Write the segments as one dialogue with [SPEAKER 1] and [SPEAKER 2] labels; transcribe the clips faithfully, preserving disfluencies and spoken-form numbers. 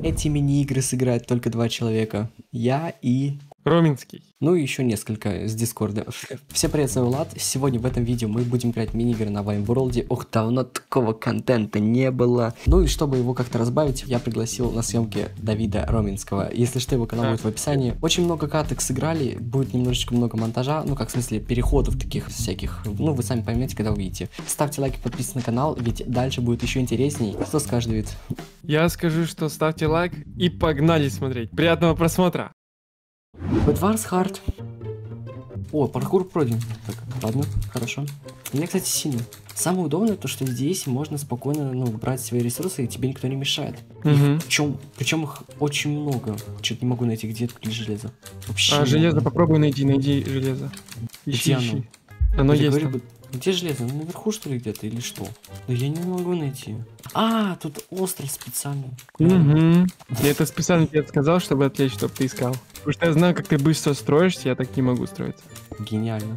[SPEAKER 1] Эти мини-игры сыграют только два человека. Я и...
[SPEAKER 2] Роминский.
[SPEAKER 1] Ну и еще несколько с Дискорда. Всем привет, с вами Влад. Сегодня в этом видео мы будем играть мини-игры на Vineworld. Ох, давно такого контента не было. Ну и чтобы его как-то разбавить, я пригласил на съемки Давида Роминского. Если что, его канал будет в описании. Очень много каток сыграли, будет немножечко много монтажа. Ну как в смысле переходов таких всяких. Ну вы сами поймете, когда увидите. Ставьте лайки, подписывайтесь на канал, ведь дальше будет еще интересней. Что скажешь, Давид?
[SPEAKER 2] Я скажу, что ставьте лайк и погнали смотреть. Приятного просмотра.
[SPEAKER 1] Bedwars Hard. О, паркур пройден. Так, ладно, хорошо. Мне, кстати, сильно. Самое удобное то, что здесь можно спокойно, ну, брать свои ресурсы, и тебе никто не мешает.
[SPEAKER 2] Угу.
[SPEAKER 1] Причем, причем их очень много. Что-то не могу найти, где тут железо. Вообще.
[SPEAKER 2] А железо много. Попробуй найди, найди железо. Ищи,
[SPEAKER 1] где
[SPEAKER 2] ищи.
[SPEAKER 1] Оно,
[SPEAKER 2] оно
[SPEAKER 1] есть.
[SPEAKER 2] есть.
[SPEAKER 1] Говорю, где железо? Ну, наверху, что ли, где-то, или что? Но я не могу найти. А, тут остров специально.
[SPEAKER 2] Угу. Я это специально тебе сказал, чтобы отвлечь, чтобы ты искал. Потому что я знаю, как ты быстро строишься, я так не могу строиться.
[SPEAKER 1] Гениально.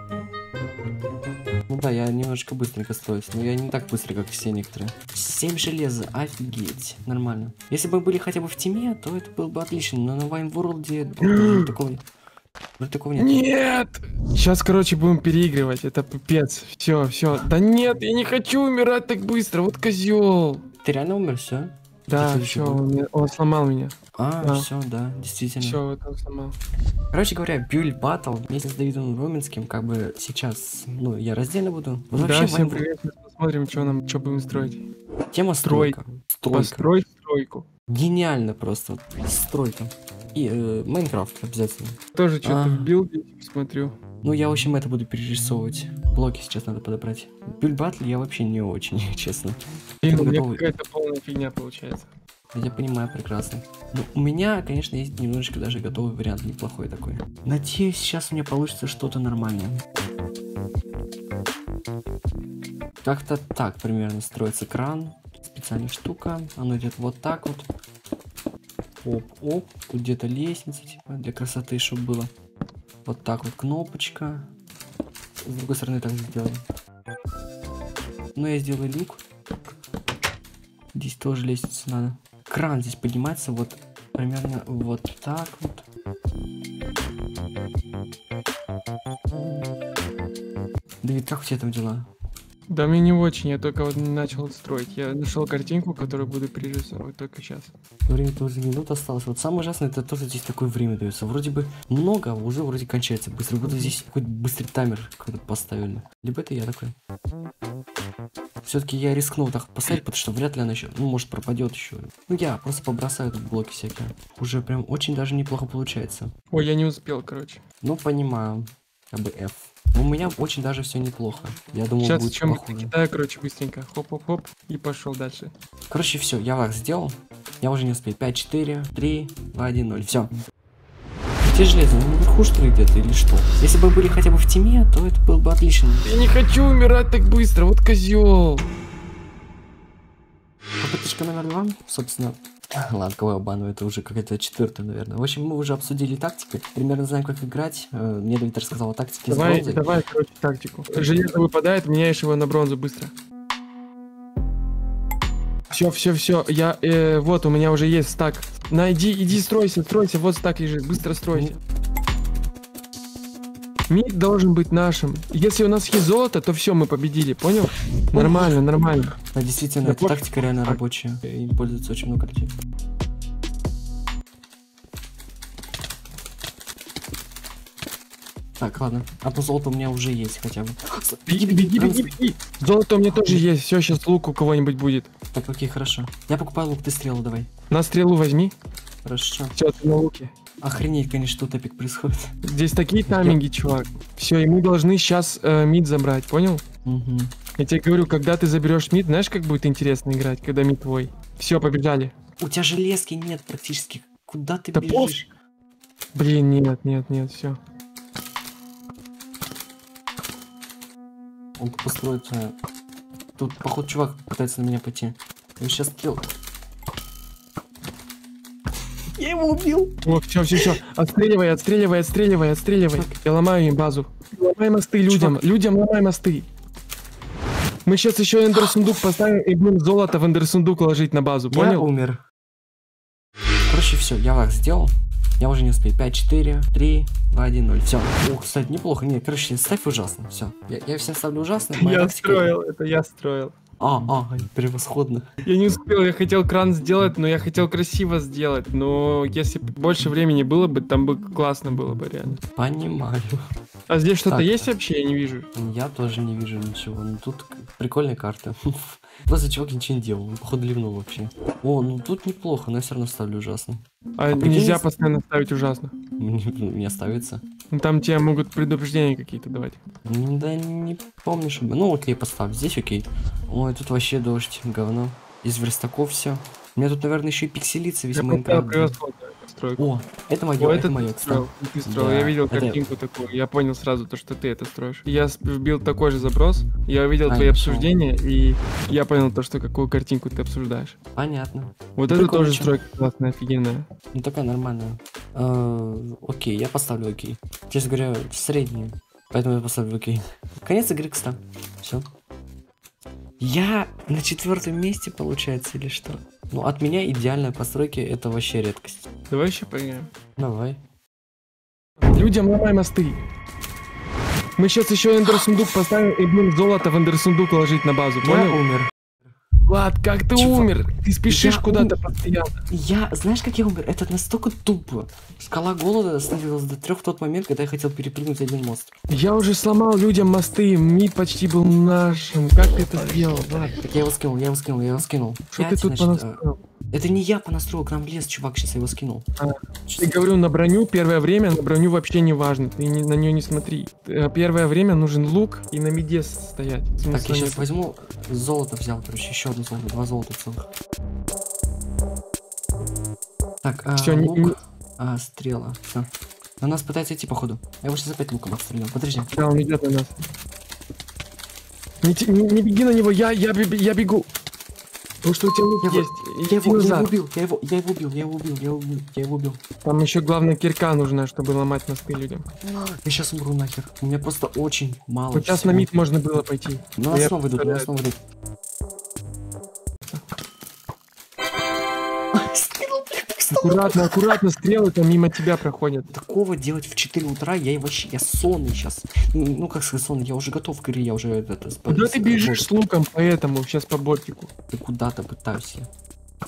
[SPEAKER 1] Ну да, я немножко быстренько строюсь, но я не так быстро, как все некоторые. семь железа, офигеть, нормально. Если бы мы были хотя бы в тиме, то это было бы отлично, но на Vineworld такого нет. Вроде такого нет.
[SPEAKER 2] Нет! Сейчас, короче, будем переигрывать, это пипец. Все, все. Да нет, я не хочу умирать так быстро, вот козел.
[SPEAKER 1] Ты реально умер, все?
[SPEAKER 2] Да, все, он, он сломал меня.
[SPEAKER 1] А,
[SPEAKER 2] да.
[SPEAKER 1] все, да, действительно.
[SPEAKER 2] Все, вот он сломал.
[SPEAKER 1] Короче говоря, бюль батл вместе с Давидом Роминским, как бы сейчас, ну, я раздельно буду.
[SPEAKER 2] Вот да, вообще, всем привет, мы посмотрим, что нам, что будем строить.
[SPEAKER 1] Тема стройка.
[SPEAKER 2] Стройка. Построй стройку.
[SPEAKER 1] Гениально просто, стройка. И э, Майнкрафт обязательно.
[SPEAKER 2] Тоже что-то а... в билде смотрю.
[SPEAKER 1] Ну, я, в общем, это буду перерисовывать. Блоки сейчас надо подобрать. Бюль батл я вообще не очень, честно.
[SPEAKER 2] Блин, у меня какая-то полная фигня получается.
[SPEAKER 1] Я понимаю прекрасно. Но у меня, конечно, есть немножечко даже готовый вариант, неплохой такой. Надеюсь, сейчас у меня получится что-то нормальное. Как-то так примерно строится кран. Специальная штука. Оно идет вот так вот. Оп-оп. Тут где-то лестница, типа, для красоты, чтобы было. Вот так вот кнопочка. С другой стороны так сделаем. Ну, я сделаю люк. Здесь тоже лестницу надо. Кран здесь поднимается вот примерно вот так вот. Давид, как у тебя там дела?
[SPEAKER 2] Да мне не очень, я только вот начал строить. Я нашел картинку, которую буду перерисовывать только сейчас.
[SPEAKER 1] Время-то уже минут осталось. Вот самое ужасное, это то, что здесь такое время дается. Вроде бы много, а уже вроде кончается быстро. Будто здесь какой-то быстрый таймер какой-то поставили. Либо это я такой. Все-таки я рискнул так поставить, потому что вряд ли она еще, ну, может, пропадет еще. Ну, я просто побросаю тут блоки всякие. Уже прям очень даже неплохо получается.
[SPEAKER 2] Ой, я не успел, короче.
[SPEAKER 1] Ну, понимаю. Как бы F. У меня очень даже все неплохо. Я думал,
[SPEAKER 2] сейчас
[SPEAKER 1] будет
[SPEAKER 2] чем
[SPEAKER 1] похуже.
[SPEAKER 2] Китая, короче, быстренько. Хоп-хоп-хоп. И пошел дальше.
[SPEAKER 1] Короче, все, я вас сделал. Я уже не успею. пять, четыре, три, два, один, ноль. Все. Где железо? Ну, наверху, что ли, где-то, или что? Если бы были хотя бы в тиме, то это было бы отлично.
[SPEAKER 2] Я не хочу умирать так быстро, вот козел.
[SPEAKER 1] Попыточка номер два, собственно. Ладно, кого я обманываю, это уже какая-то четвертая, наверное. В общем, мы уже обсудили тактику, примерно знаем, как играть. Мне Давид рассказал о тактике.
[SPEAKER 2] Давай, давай, короче, тактику. Железо выпадает, меняешь его на бронзу быстро. Все, все, все, я, э, вот, у меня уже есть стак. Найди, иди, стройся, стройся, вот стак лежит, быстро стройся. Мид должен быть нашим. Если у нас есть золото, то все, мы победили, понял? Нормально, нормально.
[SPEAKER 1] Да, действительно, эта тактика реально рабочая. Им пользуется очень много людей. Так, ладно. Одно золото у меня уже есть хотя бы.
[SPEAKER 2] Беги, беги, беги, беги. Золото у меня тоже есть. Все, сейчас лук у кого-нибудь будет.
[SPEAKER 1] Так, окей, хорошо. Я покупаю лук, ты стрелу давай.
[SPEAKER 2] На стрелу возьми.
[SPEAKER 1] Хорошо.
[SPEAKER 2] Все, ты на луке.
[SPEAKER 1] Охренеть, конечно, тут эпик происходит.
[SPEAKER 2] Здесь такие тайминги, чувак. Все, и мы должны сейчас э, мид забрать, понял?
[SPEAKER 1] Угу.
[SPEAKER 2] Я тебе говорю, когда ты заберешь мид, знаешь, как будет интересно играть, когда мид твой. Все, побежали.
[SPEAKER 1] У тебя железки нет практически. Куда ты
[SPEAKER 2] да
[SPEAKER 1] бежишь?
[SPEAKER 2] Блин, нет, нет, нет, все.
[SPEAKER 1] Он построит. Тут, походу, чувак пытается на меня пойти. Я сейчас стрел. Я его убил.
[SPEAKER 2] О, все, все, все. Отстреливай, отстреливай, отстреливай, отстреливай. Чувак. Я ломаю им базу. Ломай мосты людям. Чувак. Людям ломай мосты. Мы сейчас еще эндер сундук поставим и будем золото в эндер сундук ложить на базу, понял?
[SPEAKER 1] Я умер. Короче, все, я лаг сделал. Я уже не успею. пять, четыре, три, два, один, ноль. Все. Ух, кстати, неплохо. Нет, короче, ставь ужасно. Все. Я, я всем ставлю ужасно. Моя
[SPEAKER 2] Я
[SPEAKER 1] тактика-
[SPEAKER 2] строил, это я строил.
[SPEAKER 1] А, а, превосходно.
[SPEAKER 2] Я не успел, я хотел кран сделать, но я хотел красиво сделать. Но если б больше времени было бы, там бы классно было бы реально.
[SPEAKER 1] Понимаю.
[SPEAKER 2] А здесь что-то
[SPEAKER 1] Так.
[SPEAKER 2] есть вообще? Я не вижу.
[SPEAKER 1] Я тоже не вижу ничего. Ну тут прикольная карта. Просто чувак ничего не делал. Он, походу, ливнул вообще. О, ну тут неплохо, но я все равно ставлю ужасно.
[SPEAKER 2] А,
[SPEAKER 1] А прикинь,
[SPEAKER 2] нельзя
[SPEAKER 1] если-
[SPEAKER 2] постоянно ставить ужасно.
[SPEAKER 1] Мне, мне ставится.
[SPEAKER 2] Ну, там тебе могут предупреждения какие-то давать.
[SPEAKER 1] М, Да не помню, чтобы. Ну, окей, поставь. Здесь окей. Ой, тут вообще дождь, говно. Из верстаков все. У меня тут, наверное, еще и пикселится весь
[SPEAKER 2] Я поставил
[SPEAKER 1] Майнкрафт.
[SPEAKER 2] превосходную постройку.
[SPEAKER 1] О, это мое,
[SPEAKER 2] О,
[SPEAKER 1] это
[SPEAKER 2] это
[SPEAKER 1] мое,
[SPEAKER 2] ты
[SPEAKER 1] кстати.
[SPEAKER 2] строил, ты строил.
[SPEAKER 1] Да,
[SPEAKER 2] Я видел
[SPEAKER 1] это-
[SPEAKER 2] картинку такую. Я понял сразу, то, что ты это строишь. Я с- вбил такой же запрос. Я увидел
[SPEAKER 1] А,
[SPEAKER 2] твои
[SPEAKER 1] я
[SPEAKER 2] обсуждения, и я понял то, что какую картинку ты обсуждаешь.
[SPEAKER 1] Понятно.
[SPEAKER 2] Вот это
[SPEAKER 1] Прикольно,
[SPEAKER 2] тоже
[SPEAKER 1] чё.
[SPEAKER 2] стройка классная, офигенная.
[SPEAKER 1] Ну такая нормальная. Э, окей, я поставлю окей. Честно говоря, среднюю. Поэтому я поставлю окей. Конец игры, кстати. Все. Я на четвертом месте, получается, или что? Ну, от меня идеальная постройка это вообще редкость.
[SPEAKER 2] Давай еще поиграем.
[SPEAKER 1] Давай.
[SPEAKER 2] Людям ломай мосты. Мы сейчас еще эндер-сундук поставим и будем золото в эндер-сундук ложить на базу,
[SPEAKER 1] Я
[SPEAKER 2] понял?
[SPEAKER 1] умер.
[SPEAKER 2] Влад, как ты
[SPEAKER 1] Чувак,
[SPEAKER 2] умер? Ты спешишь
[SPEAKER 1] я
[SPEAKER 2] куда-то
[SPEAKER 1] ум-
[SPEAKER 2] постоянно.
[SPEAKER 1] Я, знаешь, как я умер? Это настолько тупо. Шкала голода становилась до трех в тот момент, когда я хотел перепрыгнуть один мост.
[SPEAKER 2] Я уже сломал людям мосты, мид почти был нашим. Как ты это сделал, Влад?
[SPEAKER 1] Так я его скинул, я его скинул, я его скинул.
[SPEAKER 2] Что ты
[SPEAKER 1] Пять,
[SPEAKER 2] тут
[SPEAKER 1] значит, э,
[SPEAKER 2] понастроил?
[SPEAKER 1] Это не я понастроил, к нам лез, чувак, сейчас я его скинул.
[SPEAKER 2] А,
[SPEAKER 1] Чё
[SPEAKER 2] Я
[SPEAKER 1] за-
[SPEAKER 2] говорю, на броню первое время, на броню вообще не важно. Ты не- на нее не смотри. Э, Первое время нужен лук и на миде стоять.
[SPEAKER 1] Так,
[SPEAKER 2] Смысла
[SPEAKER 1] я сейчас
[SPEAKER 2] нет.
[SPEAKER 1] возьму золото взял, короче, еще одно золото, два золота целых. Так, а,
[SPEAKER 2] Всё, не-
[SPEAKER 1] лук,
[SPEAKER 2] не-
[SPEAKER 1] а, стрела, все. На нас пытается идти, походу. Я его сейчас опять луком отстрелял, подожди.
[SPEAKER 2] Да, он идет на нас. Не, те- не- не беги на него, я, я, бе- я бегу. Потому что у тебя лук
[SPEAKER 1] Я его-
[SPEAKER 2] есть.
[SPEAKER 1] Я
[SPEAKER 2] Иди
[SPEAKER 1] его, я его
[SPEAKER 2] назад.
[SPEAKER 1] убил, я его, я его убил, я его убил, я его убил, я его убил.
[SPEAKER 2] Там еще главное кирка нужна, чтобы ломать мосты людям.
[SPEAKER 1] Я сейчас умру нахер. У меня просто очень мало.
[SPEAKER 2] Вот сейчас
[SPEAKER 1] всего.
[SPEAKER 2] на мид можно было пойти.
[SPEAKER 1] На
[SPEAKER 2] Я
[SPEAKER 1] нас снова идут, на нас
[SPEAKER 2] представляю.
[SPEAKER 1] снова идут. Скинул, блин, так стало.
[SPEAKER 2] Аккуратно, аккуратно, стрелы там мимо тебя проходят.
[SPEAKER 1] Такого делать в четыре утра, я вообще, я сонный сейчас. Ну, ну, как сказать, сонный, я уже готов к игре, я уже это...
[SPEAKER 2] Куда ты бежишь с луком, поэтому сейчас по бортику.
[SPEAKER 1] Ты куда-то пытаюсь я.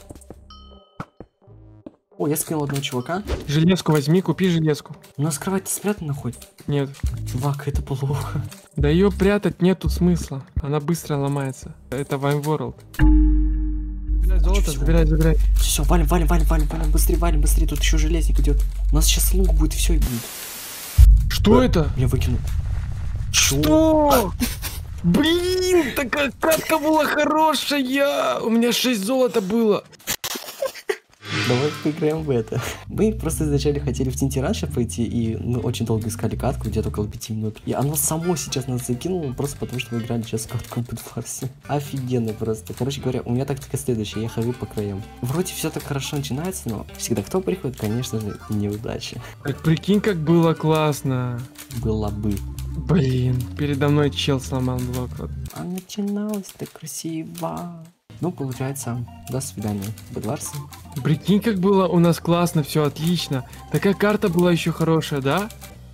[SPEAKER 1] О, я скинул одного чувака.
[SPEAKER 2] Железку возьми, купи железку.
[SPEAKER 1] У нас кровать спрятана хоть?
[SPEAKER 2] Нет.
[SPEAKER 1] Чувак, это плохо.
[SPEAKER 2] Да ее прятать нету смысла. Она быстро ломается. Это Vine World. Забирай золото,
[SPEAKER 1] Чё?
[SPEAKER 2] забирай, забирай.
[SPEAKER 1] Все, валим, валим, валим, валим, валим, быстрее, валим, быстрее, тут еще железник идет. У нас сейчас лук будет, все и будет.
[SPEAKER 2] Что это?
[SPEAKER 1] Я выкинул.
[SPEAKER 2] Что? Блин, такая катка была хорошая. У меня шесть золота было.
[SPEAKER 1] Давай поиграем в это. Мы просто изначально хотели в Тинтираша пойти, и мы очень долго искали катку, где-то около пяти минут. И оно само сейчас нас закинуло, просто потому что мы играли сейчас в катку под фарсе. Офигенно просто. Короче говоря, у меня тактика следующая, я хожу по краям. Вроде все так хорошо начинается, но всегда кто приходит, конечно же, неудача.
[SPEAKER 2] Так прикинь, как было классно.
[SPEAKER 1] Было бы.
[SPEAKER 2] Блин, передо мной чел сломал блок. Вот.
[SPEAKER 1] А начиналось так красиво. Ну, получается, до свидания, Бедварсы.
[SPEAKER 2] Прикинь, как было у нас классно, все отлично. Такая карта была еще хорошая, да?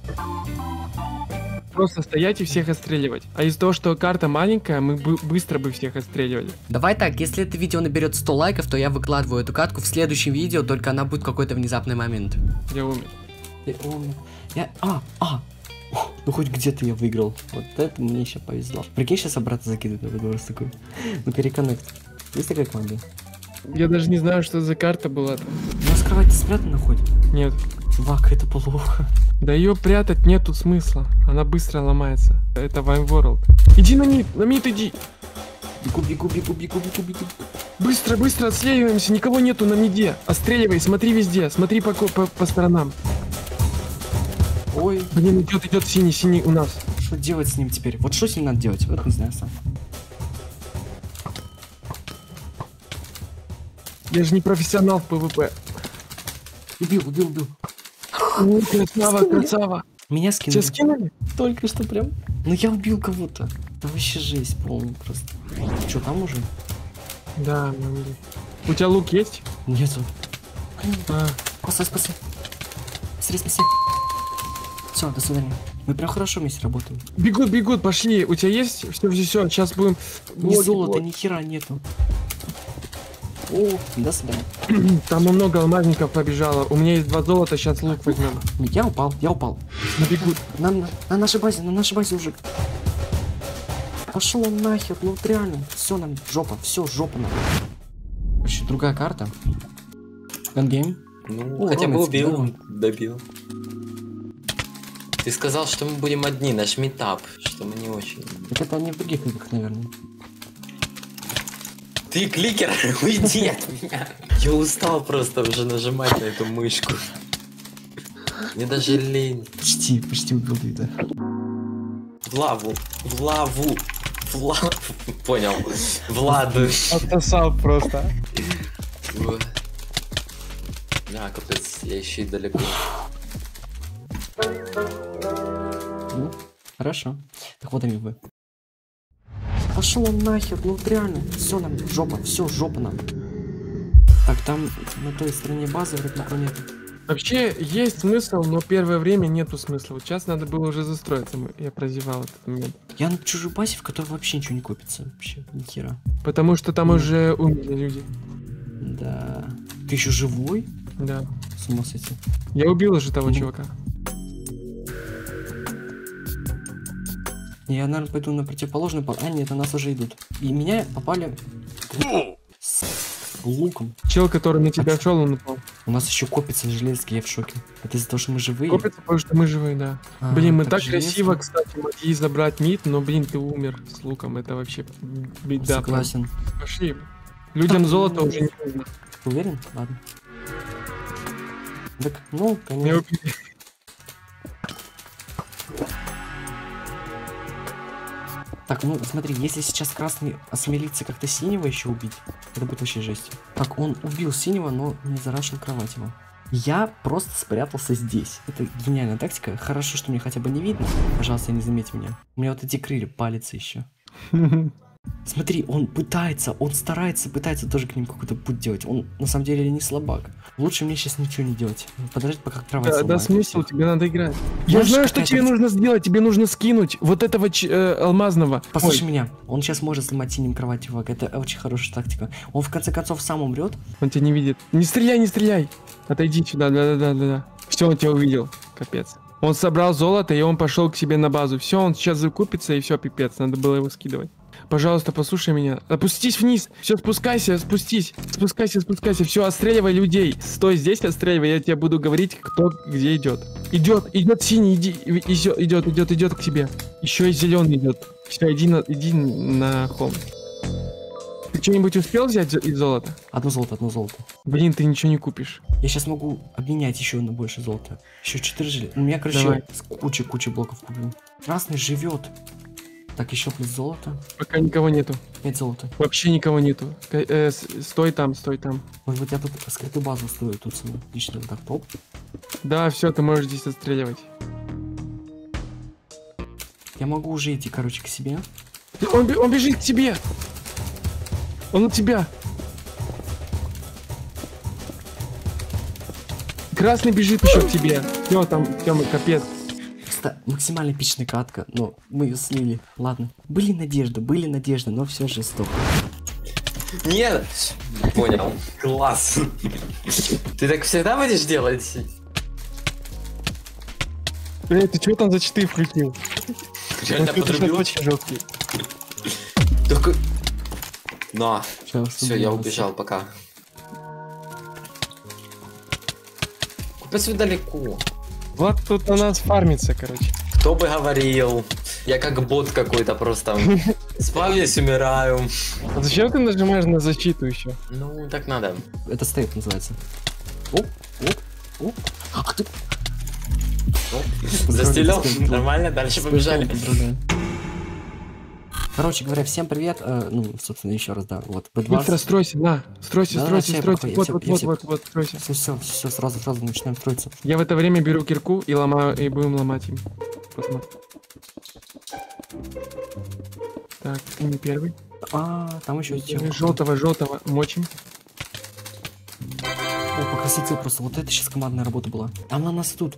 [SPEAKER 2] Просто стоять и всех отстреливать. А из-за того, что карта маленькая, мы бы быстро бы всех отстреливали.
[SPEAKER 1] Давай так, если это видео наберет сто лайков, то я выкладываю эту катку в следующем видео, только она будет в какой-то внезапный момент.
[SPEAKER 2] Я умер.
[SPEAKER 1] Я, он- я- а, а, О, ну хоть где-то я выиграл. Вот это мне еще повезло. Прикинь, сейчас обратно закидывать на Бедварс такой. Ну-ка, реконнект. Есть такая команда?
[SPEAKER 2] Я даже не знаю, что за карта была.
[SPEAKER 1] У нас кровать спрятана хоть?
[SPEAKER 2] Нет.
[SPEAKER 1] Чувак, это плохо.
[SPEAKER 2] Да ее прятать нету смысла. Она быстро ломается. Это Vine World. Иди на мид, на мид иди.
[SPEAKER 1] Бегу, бегу, бегу, бегу, бегу, бегу.
[SPEAKER 2] Быстро, быстро отстреливаемся, никого нету на миде. Отстреливай, смотри везде, смотри по, ко- по, по сторонам.
[SPEAKER 1] Ой,
[SPEAKER 2] Блин, идет, идет синий, синий у нас.
[SPEAKER 1] что делать с ним теперь? Вот что с ним надо делать? Вот не знаю сам.
[SPEAKER 2] Я же не профессионал в ПВП.
[SPEAKER 1] Убил, убил, убил.
[SPEAKER 2] О, красава, красава.
[SPEAKER 1] Меня скинули.
[SPEAKER 2] Тебя скинули?
[SPEAKER 1] Только что прям. Ну я убил кого-то. Это вообще жесть полная просто. Что там уже?
[SPEAKER 2] Да, мы убили. У тебя лук есть?
[SPEAKER 1] Нету.
[SPEAKER 2] А.
[SPEAKER 1] Спасай, спасай. Быстрее, спасай. Все, до свидания. Мы прям хорошо вместе работаем.
[SPEAKER 2] Бегут, бегут, пошли. У тебя есть? Все, все, все. Сейчас будем.
[SPEAKER 1] Ни
[SPEAKER 2] Вот,
[SPEAKER 1] золота,
[SPEAKER 2] вот.
[SPEAKER 1] ни хера нету. О, до свидания.
[SPEAKER 2] Там много алмазников побежало. У меня есть два золота, сейчас лук возьмем.
[SPEAKER 1] Я упал, я упал.
[SPEAKER 2] Бегут.
[SPEAKER 1] На, на, на нашей базе, на нашей базе уже. Пошел он нахер, ну вот реально. Все нам жопа, все жопа нам. Вообще другая карта. Гангейм.
[SPEAKER 3] Ну,
[SPEAKER 1] О,
[SPEAKER 3] хотя бы
[SPEAKER 1] Ромец,
[SPEAKER 3] убил,
[SPEAKER 1] здорово.
[SPEAKER 3] добил. Ты сказал, что мы будем одни, наш метап, что мы не очень.
[SPEAKER 1] Так это не в других играх, наверное.
[SPEAKER 3] Ты кликер, уйди от меня. Я устал просто уже нажимать на эту мышку. Мне даже лень.
[SPEAKER 1] Почти, почти убил Давида.
[SPEAKER 3] В лаву, в лаву, в лаву. Понял. Владу.
[SPEAKER 2] Отсосал просто.
[SPEAKER 3] А, капец, я еще и далеко.
[SPEAKER 1] Ну, хорошо. Так вот они вы. Пошел он нахер, ну вот реально. Все нам жопа, все жопа нам. Так, там на той стороне базы вроде никого нет.
[SPEAKER 2] Вообще есть смысл, но первое время нету смысла. Вот сейчас надо было уже застроиться. Мы- Я прозевал этот момент.
[SPEAKER 1] Я на чужой базе, в которой вообще ничего не копится. Вообще, ни хера.
[SPEAKER 2] Потому что там
[SPEAKER 1] Ну.
[SPEAKER 2] уже умерли люди.
[SPEAKER 1] Да. Ты еще живой?
[SPEAKER 2] Да.
[SPEAKER 1] С ума сойти.
[SPEAKER 2] Я убил уже того
[SPEAKER 1] Ну.
[SPEAKER 2] чувака.
[SPEAKER 1] Я, наверное, пойду на противоположный пол. А, нет, на нас уже идут. И меня попали с луком.
[SPEAKER 2] Чел, который на тебя шел, он упал.
[SPEAKER 1] У нас еще копится железки, я в шоке. Это из-за того, что мы живые.
[SPEAKER 2] Копится, потому что мы живые, да.
[SPEAKER 1] А,
[SPEAKER 2] Блин, мы так
[SPEAKER 1] железки.
[SPEAKER 2] красиво, кстати, могли забрать мид, но, блин, ты умер с луком. Это вообще беда.
[SPEAKER 1] Согласен.
[SPEAKER 2] Пошли. Людям золото уже не нужно.
[SPEAKER 1] Ты уверен? Ладно. Так, ну,
[SPEAKER 2] Не
[SPEAKER 1] конечно.
[SPEAKER 2] убили.
[SPEAKER 1] Так, ну смотри, если сейчас красный осмелится как-то синего еще убить, это будет вообще жесть. Так, он убил синего, но не зарашил кровать его. Я просто спрятался здесь. Это гениальная тактика. Хорошо, что мне хотя бы не видно. Пожалуйста, не заметь меня. У меня вот эти крылья палятся еще. Смотри, он пытается, он старается, пытается тоже к ним какой-то путь делать. Он на самом деле не слабак. Лучше мне сейчас ничего не делать. Подождать, пока кровать
[SPEAKER 2] Да, да
[SPEAKER 1] сломает.
[SPEAKER 2] смысл, тебе надо играть. Я
[SPEAKER 1] Знаешь,
[SPEAKER 2] знаю, что
[SPEAKER 1] какая
[SPEAKER 2] тебе
[SPEAKER 1] тактика?
[SPEAKER 2] нужно сделать. Тебе нужно скинуть вот этого ч- э, алмазного.
[SPEAKER 1] Послушай
[SPEAKER 2] Ой,
[SPEAKER 1] меня, он сейчас может сломать синим кровать, чувак. Это очень хорошая тактика. Он в конце концов сам умрет.
[SPEAKER 2] он тебя не видит. Не стреляй, не стреляй. Отойди сюда, да-да-да-да. Все, он тебя увидел. Капец. Он собрал золото, и он пошел к себе на базу. Все, он сейчас закупится, и все, пипец. Надо было его скидывать. Пожалуйста, послушай меня. Опустись вниз. Все, спускайся, спустись. Спускайся, спускайся. Все, отстреливай людей. Стой здесь, отстреливай. Я тебе буду говорить, кто где идет. Идет, идет синий, иди. Идет, идет, идет, идет к тебе. Еще и зеленый идет. Все, иди на, иди на холм. Ты что-нибудь успел взять из золота?
[SPEAKER 1] Одно золото, одно золото.
[SPEAKER 2] Блин, ты ничего не купишь.
[SPEAKER 1] Я сейчас могу обменять еще на больше золота. Еще четыре железа. У меня, короче,
[SPEAKER 2] Давай.
[SPEAKER 1] с куча-куча блоков куплю. Красный живет. Так, еще плюс золото.
[SPEAKER 2] Пока никого нету.
[SPEAKER 1] пять золота.
[SPEAKER 2] Вообще никого нету. К- э, с- стой там, стой там.
[SPEAKER 1] Может быть, я тут скрытую базу строю. Тут свою. Лично вот так, топ.
[SPEAKER 2] Да, все, ты можешь здесь отстреливать.
[SPEAKER 1] Я могу уже идти, короче, к себе.
[SPEAKER 2] Он, бе- он бежит к тебе! Он у тебя! Красный бежит еще к тебе. Все, там, Тёма, капец.
[SPEAKER 1] Просто максимально эпичная катка, но мы ее слили. Ладно. Были надежды, были надежды, но все же стоп.
[SPEAKER 3] Нет! Понял. Класс. Ты так всегда будешь делать?
[SPEAKER 2] Эй, ты что там за читы включил?
[SPEAKER 3] Реально
[SPEAKER 2] Это сейчас
[SPEAKER 3] подрубил?
[SPEAKER 2] очень жесткий.
[SPEAKER 3] Только... На.
[SPEAKER 1] Сейчас
[SPEAKER 3] Все, я убежал, пока. Купец вы далеко.
[SPEAKER 2] Влад тут на нас фармится, короче.
[SPEAKER 3] Кто бы говорил? Я как бот какой-то просто. Спавнюсь, умираю.
[SPEAKER 2] А зачем ты нажимаешь на защиту еще?
[SPEAKER 3] Ну, так надо.
[SPEAKER 1] Это стейк называется. Оп, оп, оп. Ах ты.
[SPEAKER 3] Застелил?
[SPEAKER 1] Поздравляю.
[SPEAKER 3] Нормально, дальше побежали.
[SPEAKER 1] Поздравляю. Короче говоря, всем привет. Э, ну, собственно, еще раз, да. Вот, би
[SPEAKER 2] Быстро
[SPEAKER 1] двадцать.
[SPEAKER 2] стройся, на. Стройся,
[SPEAKER 1] Да,
[SPEAKER 2] стройся,
[SPEAKER 1] все, я
[SPEAKER 2] стройся.
[SPEAKER 1] пока-
[SPEAKER 2] Вот,
[SPEAKER 1] я
[SPEAKER 2] вот,
[SPEAKER 1] все-
[SPEAKER 2] вот,
[SPEAKER 1] я
[SPEAKER 2] вот, вот, стройся.
[SPEAKER 1] Все, все, все, сразу, сразу начинаем строиться.
[SPEAKER 2] Я в это время беру кирку и ломаю, и будем ломать им. Посмотри. Так, ты не первый.
[SPEAKER 1] А, там еще есть.
[SPEAKER 2] Желтого, желтого, мочим.
[SPEAKER 1] Опа, их осветил просто. Вот это сейчас командная работа была. Там на нас идут.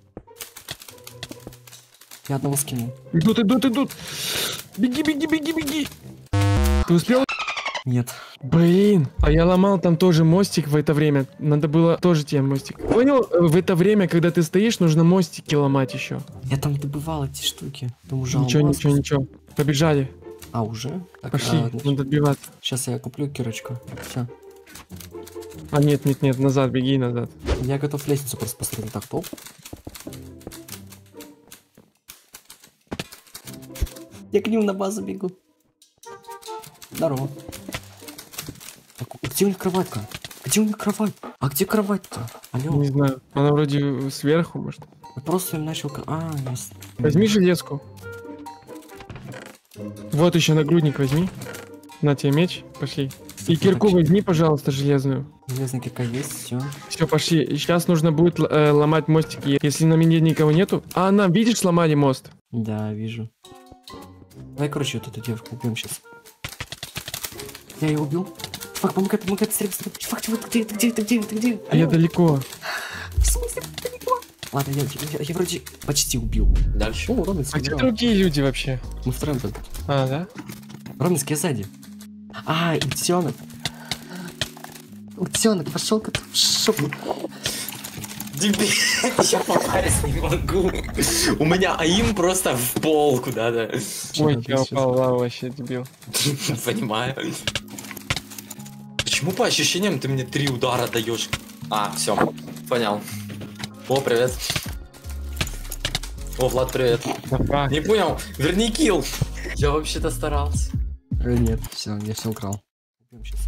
[SPEAKER 1] Я одного скинул.
[SPEAKER 2] Идут, идут, идут. Беги, беги, беги, беги. Ты успел?
[SPEAKER 1] Нет.
[SPEAKER 2] Блин, а я ломал там тоже мостик в это время. Надо было тоже тебе мостик. Понял? В это время, когда ты стоишь, нужно мостики ломать еще.
[SPEAKER 1] Я там добывал эти штуки. Там уже
[SPEAKER 2] Ничего,
[SPEAKER 1] алмаз.
[SPEAKER 2] ничего, ничего. Побежали.
[SPEAKER 1] А, уже? Так,
[SPEAKER 2] Пошли,
[SPEAKER 1] а, значит,
[SPEAKER 2] надо отбиваться.
[SPEAKER 1] сейчас я куплю кирочку. Все.
[SPEAKER 2] А, нет, нет, нет, назад, беги назад.
[SPEAKER 1] Я готов лестницу просто построить. Так, топ. Я к ним на базу бегу. Здорово. Так, где у них кроватка? Где у них кровать? А где кровать-то? Алло.
[SPEAKER 2] Не знаю, она вроде сверху, может.
[SPEAKER 1] Я просто им начал... А, ясно.
[SPEAKER 2] Возьми железку. Вот еще нагрудник возьми. На тебе меч, пошли. И кирку возьми, пожалуйста, железную.
[SPEAKER 1] Железная кирка есть, все.
[SPEAKER 2] Все, пошли. Сейчас нужно будет э, ломать мостики. Если на меня никого нету. А, нам, видишь, сломали мост.
[SPEAKER 1] Да, вижу. Давай, короче, вот эту девушку убьем сейчас. Я ее убил. Чувак, помогай, помогай, быстрее, быстрее. Чувак, чувак, ты где, ты где, ты где, ты где?
[SPEAKER 2] А я далеко.
[SPEAKER 1] В смысле, далеко? Ладно, я, я, я вроде почти убил.
[SPEAKER 3] Дальше.
[SPEAKER 1] О, Роминский,
[SPEAKER 2] А где
[SPEAKER 1] здорово.
[SPEAKER 2] другие люди вообще?
[SPEAKER 1] Мы втроем только.
[SPEAKER 2] А, да?
[SPEAKER 1] Роминский, я сзади. А, утенок. Утенок, пошел-ка ты в шопу.
[SPEAKER 3] Дебил, я попасть не могу. У меня АИМ просто в пол куда-то.
[SPEAKER 2] Ой, я упал в лаву вообще, дебил.
[SPEAKER 3] Понимаю. Почему по ощущениям ты мне три удара даешь? А, все, понял. О, привет. О, Влад, привет.
[SPEAKER 2] Давай.
[SPEAKER 3] Не понял, верни килл. Я вообще-то старался.
[SPEAKER 1] Э, нет, все, я все украл. Убьем сейчас.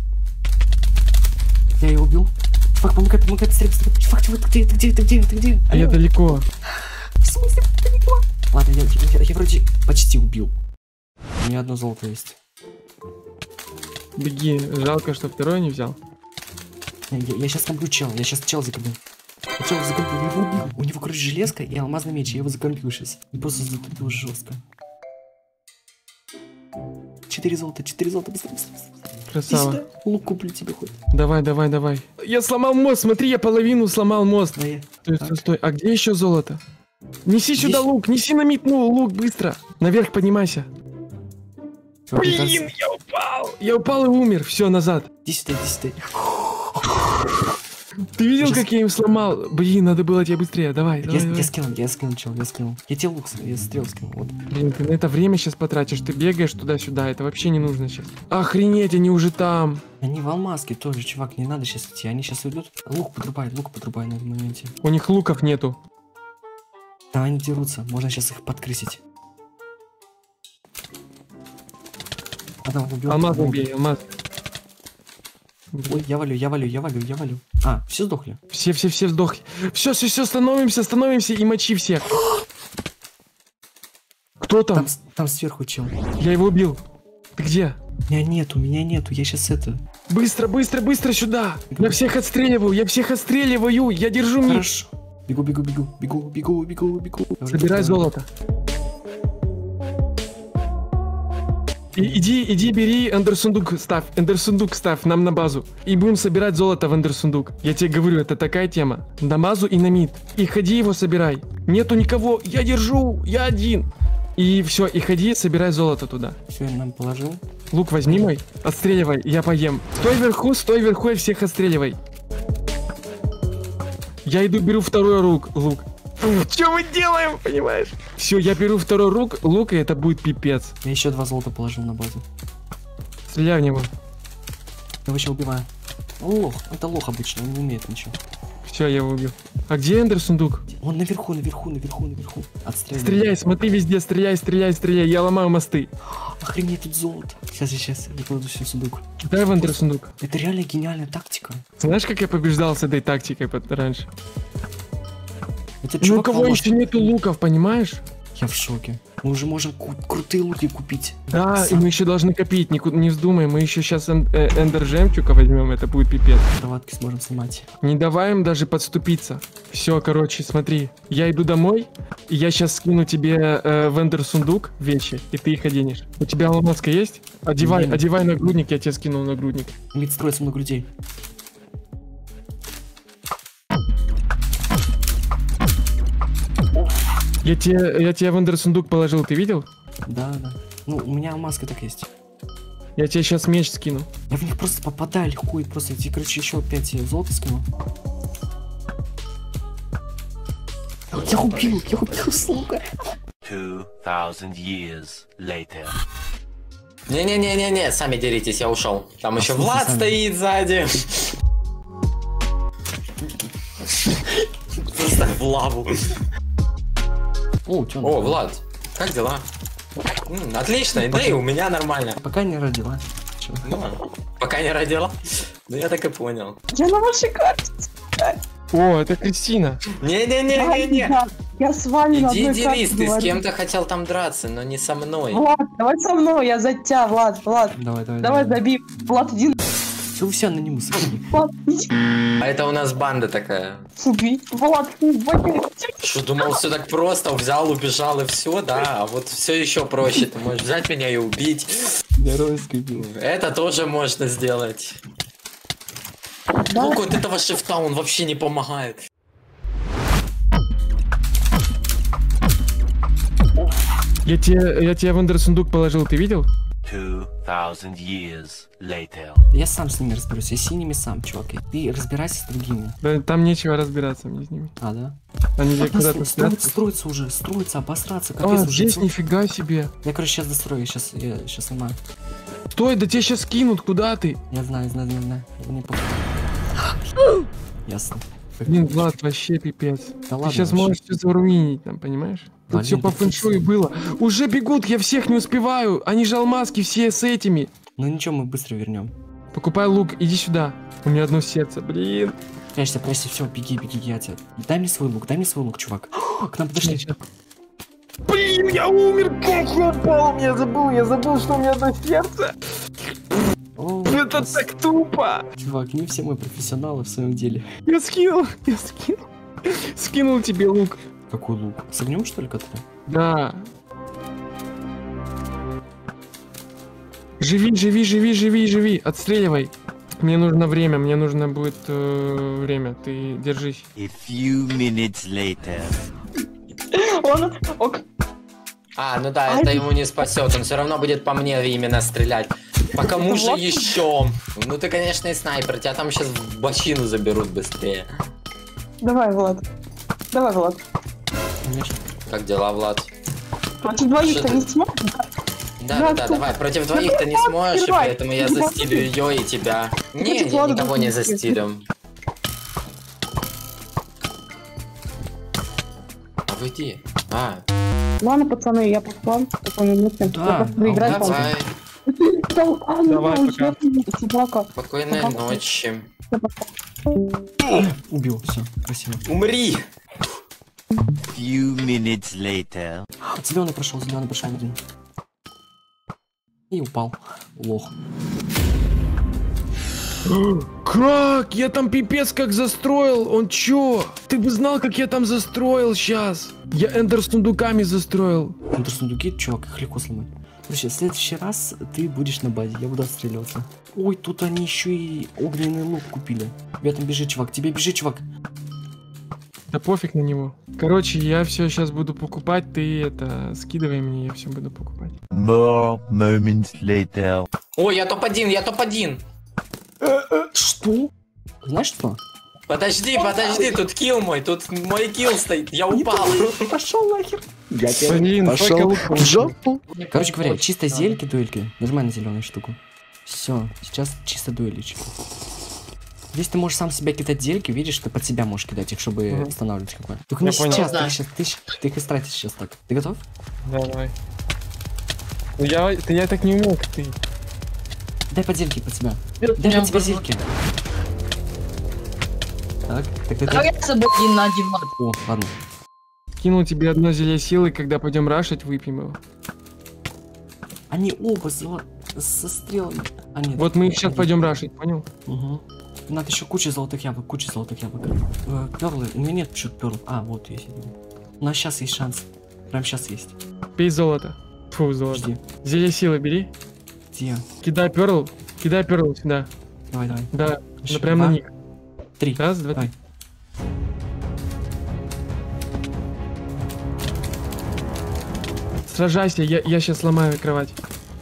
[SPEAKER 1] Я ее убил. Чувак, помогай, помогай, быстрее, быстрее. Чувак, чувак, ты где, ты где, ты где, ты где?
[SPEAKER 2] А я
[SPEAKER 1] Алло.
[SPEAKER 2] далеко.
[SPEAKER 1] В смысле, далеко? Ладно, я, я, я вроде почти убил. У меня одно золото есть.
[SPEAKER 2] Беги. Жалко, что второе не взял.
[SPEAKER 1] Я, я, я сейчас комплю чел, я сейчас чел закомплю. Я чел закомплю, я его убил. У него, короче, железка и алмазный меч, я его закомплю сейчас. И просто затупил жестко. Четыре золота, четыре золота, быстрее, быстрее, быстрее. Иди
[SPEAKER 2] Красава.
[SPEAKER 1] сюда, лук куплю тебе хоть.
[SPEAKER 2] Давай, давай, давай. Я сломал мост, смотри, я половину сломал мост.
[SPEAKER 1] Да, я-
[SPEAKER 2] Стой,
[SPEAKER 1] Так.
[SPEAKER 2] стой, стой. А где еще золото? Неси сюда
[SPEAKER 1] Здесь-
[SPEAKER 2] лук, неси на метну лук, быстро. Наверх поднимайся.
[SPEAKER 1] Всё, мне
[SPEAKER 2] Блин,
[SPEAKER 1] кажется-
[SPEAKER 2] я упал. Я упал и умер. Все, назад.
[SPEAKER 1] Иди сюда, иди сюда.
[SPEAKER 2] Ты видел,
[SPEAKER 1] Сейчас-
[SPEAKER 2] как я им сломал? Блин, надо было тебе быстрее. Давай,
[SPEAKER 1] Я,
[SPEAKER 2] давай,
[SPEAKER 1] я
[SPEAKER 2] давай.
[SPEAKER 1] скинул, я скинул, чел, я скинул. Я тебе лук, с- я стрел скинул. Вот.
[SPEAKER 2] Блин, ты на это время сейчас потратишь. Ты бегаешь туда-сюда. Это вообще не нужно сейчас. Охренеть, они уже там.
[SPEAKER 1] Они в алмазке тоже, чувак, не надо сейчас идти. Они сейчас уйдут. Лук подрубай, лук подрубай на этом моменте.
[SPEAKER 2] У них луков нету.
[SPEAKER 1] Да, они дерутся, можно сейчас их подкрысить. Одного убил.
[SPEAKER 2] Алмаз
[SPEAKER 1] одного
[SPEAKER 2] убей,
[SPEAKER 1] убил.
[SPEAKER 2] алмаз.
[SPEAKER 1] Ой, я валю, я валю, я валю, я валю. А, все сдохли.
[SPEAKER 2] Все, все, все сдохли. Все, все, все, становимся, становимся и мочи всех. Кто там?
[SPEAKER 1] Там, с- там сверху чел.
[SPEAKER 2] Я его убил. Ты где?
[SPEAKER 1] У меня нету, у меня нету, я сейчас это...
[SPEAKER 2] Быстро, быстро, быстро сюда. Я всех отстреливаю, я всех отстреливаю. Я держу меч.
[SPEAKER 1] Хорошо. Бегу, бегу, бегу, бегу, бегу, бегу, бегу. Я уже
[SPEAKER 2] Собирай
[SPEAKER 1] тут,
[SPEAKER 2] золото. И, иди, иди, бери эндер-сундук, ставь, эндер-сундук ставь нам на базу. И будем собирать золото в эндер-сундук. Я тебе говорю, это такая тема. На базу и на мид. И ходи его собирай. Нету никого, я держу, я один. И все, и ходи, собирай золото туда.
[SPEAKER 1] Все, я нам положил.
[SPEAKER 2] Лук возьми мой, отстреливай, я поем. Стой вверху, стой вверху и всех отстреливай. Я иду, беру второй рук, лук. Что мы делаем, понимаешь? Все, я беру второй рук, лук, и это будет пипец.
[SPEAKER 1] Я еще два золота положил на базу.
[SPEAKER 2] Стреляй в него.
[SPEAKER 1] Я его еще убиваю. Он лох, это лох обычно, он не умеет ничего.
[SPEAKER 2] Все, я его убил. А где эндер сундук?
[SPEAKER 1] Он наверху, наверху, наверху, наверху. Отстреливай.
[SPEAKER 2] Стреляй, смотри везде, стреляй, стреляй, стреляй. Я ломаю мосты.
[SPEAKER 1] Охренеть, тут золото. Сейчас, сейчас, я кладу все в сундук.
[SPEAKER 2] Дай в эндер сундук.
[SPEAKER 1] Это реально гениальная тактика.
[SPEAKER 2] Знаешь, как я побеждал с этой тактикой под- раньше?
[SPEAKER 1] Это
[SPEAKER 2] Ну, у
[SPEAKER 1] чувак
[SPEAKER 2] кого
[SPEAKER 1] вам
[SPEAKER 2] еще
[SPEAKER 1] может-
[SPEAKER 2] нету луков, понимаешь?
[SPEAKER 1] Я в шоке. Мы уже можем ку- крутые луки купить.
[SPEAKER 2] Да, и
[SPEAKER 1] Сам-
[SPEAKER 2] мы еще должны копить, не, не вздумай, мы еще сейчас эндер жемчуга возьмем, это будет пипец.
[SPEAKER 1] Кроватки сможем снимать.
[SPEAKER 2] Не давай им даже подступиться. Все, короче, смотри, я иду домой, и я сейчас скину тебе э, в эндер сундук вещи, и ты их оденешь. У тебя алмазка есть? Одевай,
[SPEAKER 1] Нет.
[SPEAKER 2] одевай нагрудник, я тебе скинул нагрудник.
[SPEAKER 1] Мид строится много людей.
[SPEAKER 2] Я тебе, я тебе в эндер-сундук положил, ты видел?
[SPEAKER 1] Да, да. Ну, у меня алмазка так есть.
[SPEAKER 2] Я тебе сейчас меч скину.
[SPEAKER 1] Я в них просто попадаю легко и просто, я, короче, еще пять золота скину. Я убил, я убил, сука.
[SPEAKER 4] Two thousand years later.
[SPEAKER 3] Не-не-не-не-не, сами деритесь, я ушел. Там еще
[SPEAKER 1] смысле
[SPEAKER 3] Влад
[SPEAKER 1] сами?
[SPEAKER 3] стоит сзади. Просто в лаву.
[SPEAKER 1] О, чё,
[SPEAKER 3] О, Влад, как дела? М, Отлично, да и у меня нормально.
[SPEAKER 1] Пока не родила. Чё?
[SPEAKER 3] Ну, пока не родила. Ну я так и понял.
[SPEAKER 5] Я на вашей карте.
[SPEAKER 2] О, это Кристина.
[SPEAKER 3] Не-не-не-не-не.
[SPEAKER 5] Да, я с вами на
[SPEAKER 3] Иди
[SPEAKER 5] одной
[SPEAKER 3] делись,
[SPEAKER 5] карте
[SPEAKER 3] ты с
[SPEAKER 5] говорю.
[SPEAKER 3] кем-то хотел там драться, но не со мной.
[SPEAKER 5] Влад, давай со мной, я за тебя, Влад, Влад.
[SPEAKER 1] Давай, давай,
[SPEAKER 5] Давай забей. Влад, иди.
[SPEAKER 1] Все, все, анонимы, сохрани.
[SPEAKER 5] Влад, иди.
[SPEAKER 3] А это у нас банда такая.
[SPEAKER 5] Убей. Влад, убей.
[SPEAKER 3] Что, думал, все так просто, взял, убежал и все, да? А вот все еще проще, ты можешь взять меня и убить.
[SPEAKER 1] Герой скрипил.
[SPEAKER 3] Это тоже можно сделать.
[SPEAKER 5] Да.
[SPEAKER 3] Лук вот этого шифта, он вообще не помогает.
[SPEAKER 2] Я тебе, я тебе в эндер-сундук положил, ты видел?
[SPEAKER 4] Two thousand years later.
[SPEAKER 1] Я сам с ними разберусь, я с синими сам, чувак. Ты разбирайся с другими.
[SPEAKER 2] Да, там нечего разбираться мне с ними.
[SPEAKER 1] А, да?
[SPEAKER 2] Они тебе куда-то
[SPEAKER 1] Строится,
[SPEAKER 2] спрятались.
[SPEAKER 1] строится уже, строится, обосраться, капец
[SPEAKER 2] А,
[SPEAKER 1] уже.
[SPEAKER 2] здесь
[SPEAKER 1] всё.
[SPEAKER 2] нифига себе.
[SPEAKER 1] Я, короче, сейчас дострою, сейчас, я сейчас сама.
[SPEAKER 2] Стой, да тебя сейчас кинут, куда ты?
[SPEAKER 1] Я знаю, знаю, знаю, знаю. Мне похуй. Ясно.
[SPEAKER 2] Блин, Влад, вообще пипец.
[SPEAKER 1] Да
[SPEAKER 2] Ты
[SPEAKER 1] ладно
[SPEAKER 2] сейчас
[SPEAKER 1] вообще.
[SPEAKER 2] можешь все заруинить там, понимаешь? Тут
[SPEAKER 1] Блин,
[SPEAKER 2] все по
[SPEAKER 1] да
[SPEAKER 2] фэншую
[SPEAKER 1] фикс.
[SPEAKER 2] было. Уже бегут, я всех не успеваю. Они же алмазки все с этими.
[SPEAKER 1] Ну ничего, мы быстро вернем.
[SPEAKER 2] Покупай лук, иди сюда. У меня одно сердце, блин.
[SPEAKER 1] Прячься, прячься, все, беги, беги, я тебя. Дай мне свой лук, дай мне свой лук, чувак. К нам подошли.
[SPEAKER 2] Блин, я умер, как я упал, я забыл, я забыл, что у меня одно сердце.
[SPEAKER 1] О,
[SPEAKER 2] Это
[SPEAKER 1] класс.
[SPEAKER 2] так тупо.
[SPEAKER 1] Чувак, не все мы профессионалы в своем деле.
[SPEAKER 2] Я скинул, я скинул. Скинул тебе лук.
[SPEAKER 1] Какой лук? С огнем, что ли, который?
[SPEAKER 2] Да. Живи, живи, живи, живи, живи. Отстреливай. Мне нужно время, мне нужно будет э, время. Ты держись.
[SPEAKER 4] A few minutes later.
[SPEAKER 5] Он, ок.
[SPEAKER 3] А, ну да, это ему не спасет, он все равно будет по мне именно стрелять. По кому же
[SPEAKER 5] Вот.
[SPEAKER 3] еще? Ну ты, конечно, и снайпер, тебя там сейчас в бочину заберут быстрее.
[SPEAKER 5] Давай, Влад. Давай, Влад.
[SPEAKER 1] Конечно.
[SPEAKER 3] Как дела, Влад?
[SPEAKER 5] Против двоих
[SPEAKER 3] Что
[SPEAKER 5] ты
[SPEAKER 3] ты?
[SPEAKER 5] не сможешь?
[SPEAKER 3] Да, да, да, давай, против двоих ты не сможешь, и
[SPEAKER 5] Давай.
[SPEAKER 3] поэтому я застилю ее и тебя. Не,
[SPEAKER 5] Против
[SPEAKER 3] я
[SPEAKER 5] Влада
[SPEAKER 3] никого не
[SPEAKER 5] будет
[SPEAKER 3] застилю. А вы где? А,
[SPEAKER 5] Ладно, пацаны, я пошла. Спокойной ночи.
[SPEAKER 1] Да,
[SPEAKER 5] Я просто поиграть
[SPEAKER 1] а
[SPEAKER 5] хочу.
[SPEAKER 3] давай,
[SPEAKER 5] Да ладно,
[SPEAKER 2] Давай,
[SPEAKER 5] ну,
[SPEAKER 2] пока.
[SPEAKER 5] честно, собака.
[SPEAKER 3] спокойной
[SPEAKER 5] Ага.
[SPEAKER 3] ночи.
[SPEAKER 1] Убил, все, красиво.
[SPEAKER 3] Умри!
[SPEAKER 4] Few minutes later.
[SPEAKER 1] Зеленый прошел, зеленый прошел один. И упал. Лох.
[SPEAKER 2] Как? Я там пипец как застроил. Он чё? Ты бы знал, как я там застроил сейчас. Я эндер сундуками застроил.
[SPEAKER 1] Это сундуки, чувак, их легко сломать. Слушай, в следующий раз ты будешь на базе, я буду отстреливаться. Ой, тут они еще и огненный лук купили. Тебе там бежит, чувак, тебе бежит, чувак.
[SPEAKER 2] Да пофиг на него. Короче, я все сейчас буду покупать. Ты это скидывай мне, я все буду покупать.
[SPEAKER 4] More moments later.
[SPEAKER 3] Ой, я топ один, я топ один.
[SPEAKER 1] Что? Знаешь что?
[SPEAKER 3] Подожди, подожди, тут килл мой, тут мой килл стоит, я упал.
[SPEAKER 1] Пошел нахер. Я
[SPEAKER 2] Блин, сколько лук
[SPEAKER 1] в жопу. Короче говоря, чисто зельки, дуэльки. Нажимай на зеленую штуку. Все, сейчас чисто дуэлички. Здесь ты можешь сам себя кидать зельки, видишь, ты под себя можешь кидать их, чтобы
[SPEAKER 2] Мгм.
[SPEAKER 1] останавливать какой. Только
[SPEAKER 2] Я
[SPEAKER 1] не
[SPEAKER 2] понял.
[SPEAKER 1] сейчас,
[SPEAKER 3] Да.
[SPEAKER 1] ты, их щас- ты, щ- ты их истратишь сейчас так. Ты готов?
[SPEAKER 2] Давай. Ну я, да я так не умел, как ты.
[SPEAKER 1] Дай под зельки под себя. Дай под себя зельки. Так, так, так,
[SPEAKER 6] Давай
[SPEAKER 1] так.
[SPEAKER 6] я с собой один на один.
[SPEAKER 1] О, ладно.
[SPEAKER 2] Кинул тебе одно зелье силы, когда пойдем рашить, выпьем его.
[SPEAKER 1] Они оба зело... со стрелами. А, нет,
[SPEAKER 2] Вот мы их сейчас
[SPEAKER 1] они-
[SPEAKER 2] пойдем рашить, понял?
[SPEAKER 1] Угу. Надо еще куча золотых яблок, куча золотых яблок. Э, перлы, у меня нет почему-то перлов. А, вот есть. У нас сейчас есть шанс. Прям сейчас есть.
[SPEAKER 2] Пей золото. Фу, золото.
[SPEAKER 1] Жди.
[SPEAKER 2] Зелье силы бери.
[SPEAKER 1] Где?
[SPEAKER 2] Кидай перл. Кидай перл сюда.
[SPEAKER 1] Давай, давай.
[SPEAKER 2] Да,
[SPEAKER 1] Еще
[SPEAKER 2] да прям на
[SPEAKER 1] два,
[SPEAKER 2] них.
[SPEAKER 1] Три.
[SPEAKER 2] Раз, два,
[SPEAKER 1] Давай.
[SPEAKER 2] три. Сражайся, я, я сейчас сломаю кровать.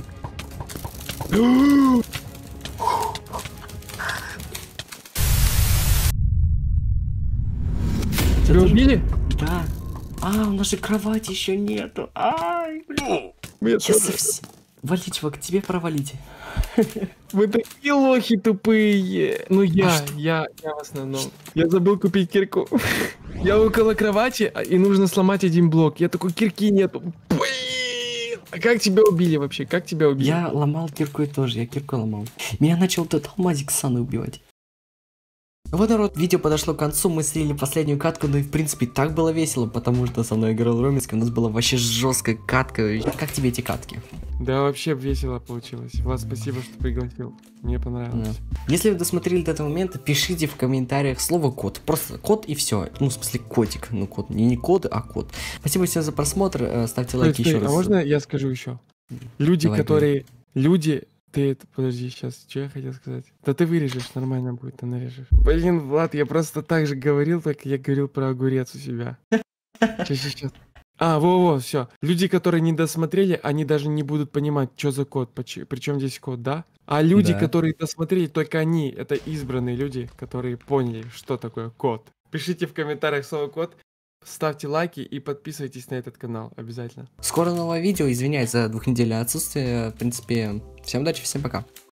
[SPEAKER 2] Тебя убили?
[SPEAKER 1] Да. А, у нас же кровати еще нету. Ай, блин.
[SPEAKER 2] Мне
[SPEAKER 1] Сейчас
[SPEAKER 2] тоже.
[SPEAKER 1] совсем... Вали, чувак, тебе провалите.
[SPEAKER 2] Вы такие лохи тупые. Ну я,
[SPEAKER 1] А что?
[SPEAKER 2] я, я в основном. Я забыл купить кирку. Я около кровати, а- и нужно сломать один блок. Я такой, кирки нету. Блин! А как тебя убили вообще? Как тебя убили?
[SPEAKER 1] Я ломал кирку и тоже, я кирку ломал. Меня начал этот алмазик Саны убивать. Вот, народ, видео подошло к концу, мы слили последнюю катку, ну и в принципе так было весело, потому что со мной играл Ромицкий, у нас была вообще жесткая катка. Как тебе эти катки?
[SPEAKER 2] Да, вообще весело получилось. Влад, спасибо, что пригласил. Мне понравилось.
[SPEAKER 1] Да. Если вы досмотрели до этого момента, пишите в комментариях слово кот. Просто кот и все. Ну, в смысле, котик. Ну, кот. Не, не кот, а кот. Спасибо всем за просмотр. э, Ставьте
[SPEAKER 2] Стой,
[SPEAKER 1] лайки
[SPEAKER 2] стой,
[SPEAKER 1] еще
[SPEAKER 2] а
[SPEAKER 1] раз.
[SPEAKER 2] можно я скажу еще? Люди,
[SPEAKER 1] Давай,
[SPEAKER 2] которые... Люди... Ты это... Подожди, сейчас, что я хотел сказать? Да ты вырежешь, нормально будет, ты нарежешь. Блин, Влад, я просто так же говорил, только я говорил про огурец у себя. Сейчас, сейчас. А, во-во, все. Люди, которые не досмотрели, они даже не будут понимать, что за код, причем здесь код, да? А люди,
[SPEAKER 1] Да.
[SPEAKER 2] которые досмотрели, только они, это избранные люди, которые поняли, что такое код. Пишите в комментариях слово код, ставьте лайки и подписывайтесь на этот канал обязательно.
[SPEAKER 1] Скоро новое видео. Извиняюсь за двухнедельное отсутствие. В принципе, всем удачи, всем пока.